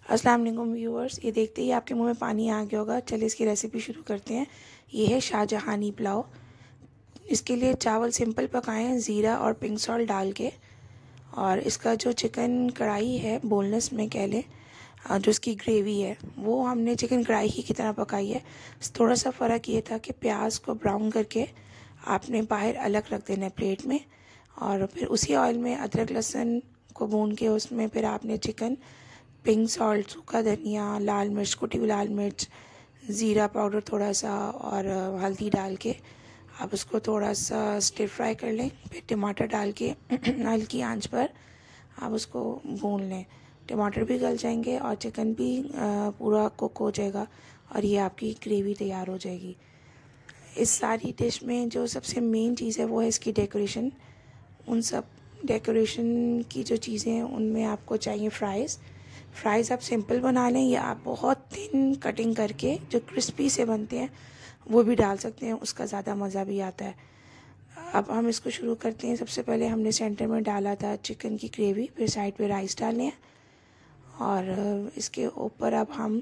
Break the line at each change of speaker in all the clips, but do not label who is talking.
अस्सलाम वालेकुम व्यूअर्स, ये देखते ही आपके मुंह में पानी आ गया होगा। चलिए इसकी रेसिपी शुरू करते हैं। ये है शाहजहानी पुलाव। इसके लिए चावल सिंपल पकाएं ज़ीरा और पिंक सॉल्ट डाल के। और इसका जो चिकन कढ़ाई है, बोनलेस में कह लें, जो इसकी ग्रेवी है वो हमने चिकन कढ़ाई ही की तरह पकाई है। थोड़ा सा फ़र्क ये था कि प्याज को ब्राउन करके आपने बाहर अलग रख देना है प्लेट में, और फिर उसी ऑयल में अदरक लहसुन को भून के उसमें फिर आपने चिकन, पिंक सॉल्ट, सूखा धनिया, लाल मिर्च, कुटी हुई लाल मिर्च, ज़ीरा पाउडर थोड़ा सा और हल्दी डाल के आप उसको थोड़ा सा स्टिर फ्राई कर लें। फिर टमाटर डाल के हल्की आंच पर आप उसको भून लें। टमाटर भी गल जाएंगे और चिकन भी पूरा कुक हो जाएगा और ये आपकी ग्रेवी तैयार हो जाएगी। इस सारी डिश में जो सबसे मेन चीज़ है वो है इसकी डेकोरेशन। उन सब डेकोरेशन की जो चीज़ें हैं उनमें आपको चाहिए फ्राइज़ आप सिंपल बना लें या आप बहुत थिन कटिंग करके जो क्रिस्पी से बनते हैं वो भी डाल सकते हैं, उसका ज़्यादा मज़ा भी आता है। अब हम इसको शुरू करते हैं। सबसे पहले हमने सेंटर में डाला था चिकन की ग्रेवी, फिर साइड पे राइस डालने हैं और इसके ऊपर अब हम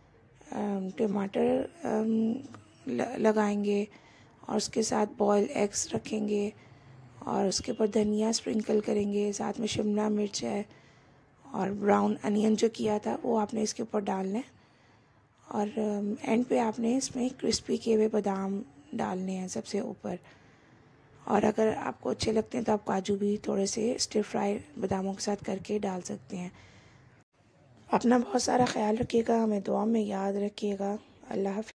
टमाटर लगाएंगे और उसके साथ बॉयल एग्स रखेंगे और उसके ऊपर धनिया स्प्रिंकल करेंगे। साथ में शिमला मिर्च है और ब्राउन अनियन जो किया था वो आपने इसके ऊपर डालना है और एंड पे आपने इसमें क्रिस्पी किए हुए बादाम डालने हैं सबसे ऊपर। और अगर आपको अच्छे लगते हैं तो आप काजू भी थोड़े से स्टिर फ्राई बादामों के साथ करके डाल सकते हैं। अपना बहुत सारा ख्याल रखिएगा, हमें दुआ में याद रखिएगा। अल्लाह हाफ़िज़।